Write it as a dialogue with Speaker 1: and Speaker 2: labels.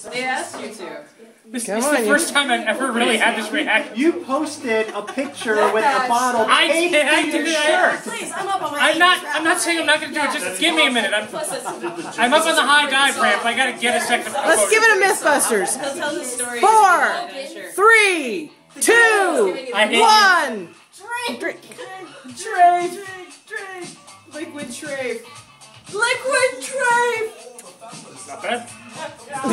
Speaker 1: They asked you to.
Speaker 2: This is the first time I've ever really had this reaction.
Speaker 3: You posted a picture with the bottle.
Speaker 2: I did that.
Speaker 1: Please, I'm up on my
Speaker 2: I'm not saying I'm not going to do it. Just give me a minute. I'm up on the high dive ramp. I got to get a second.
Speaker 4: Let's give it a Mythbusters.
Speaker 1: He'll tell the story.
Speaker 4: 4, 3, 2, 1.
Speaker 1: Drink. Liquid Trafe.
Speaker 2: Not bad.